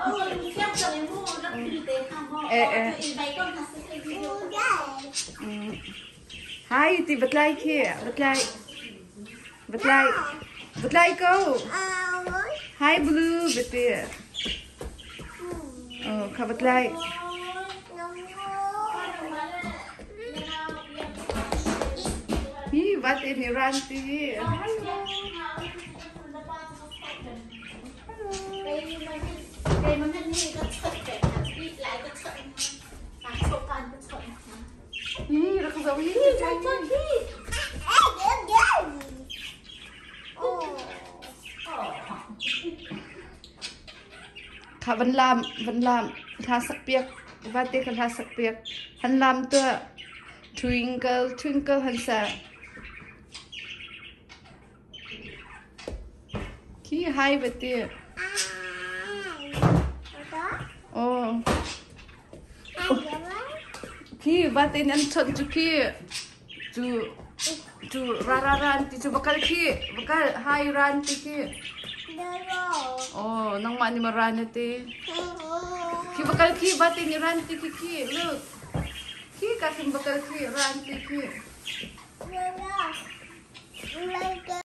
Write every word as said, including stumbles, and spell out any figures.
Eh eh. Hai ti betlai ki, betlai. Betlai. Betlai kau. Hai blue betul. Oh, kau betlai. Hi, wat ini ranti. Hi, dah kau tahu ni. Kau benlam, benlam, thasak piak, bate kan thasak piak, hanlam tu twinkle, twinkle hansa. Ki hai bate. Oh. Ki bate nan chon chu ki, chu chu rara ranti chu bakal ki, bakal hai ranti ki. Oh, nang mani maranati. Ki bakal ki bati ni ranti ki ki. Look. Ki kasim bakal ki ranti ki.